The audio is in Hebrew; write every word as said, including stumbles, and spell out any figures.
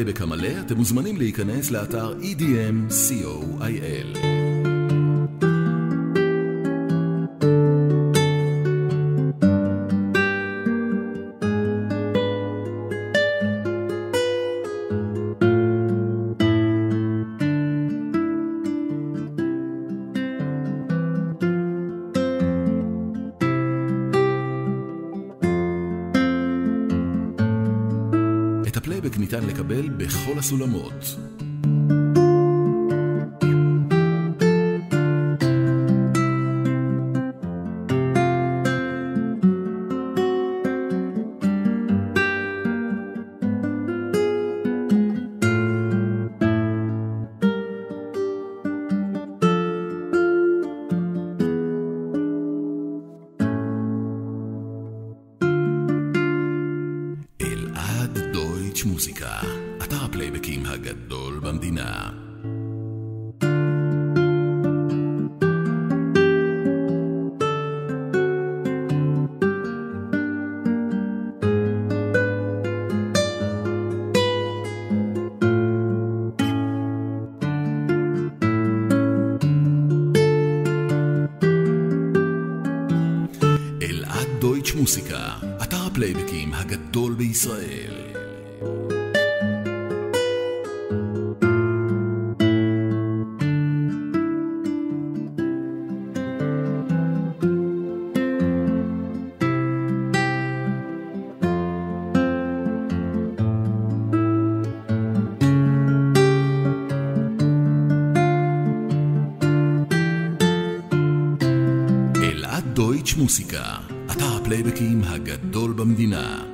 הפלייבק המלא, אתם מוזמנים להיכנס לאתר E D M C O I L. את הפלייבק ניתן לקבל בכל הסולמות. מוזיקה, אתר הפלייבקים הגדול במדינה. אלעד דויטש מוזיקה, אתר הפלייבקים הגדול בישראל. אלעד דויטש מוזיקה, אתר הפלייבקים הגדול במדינה.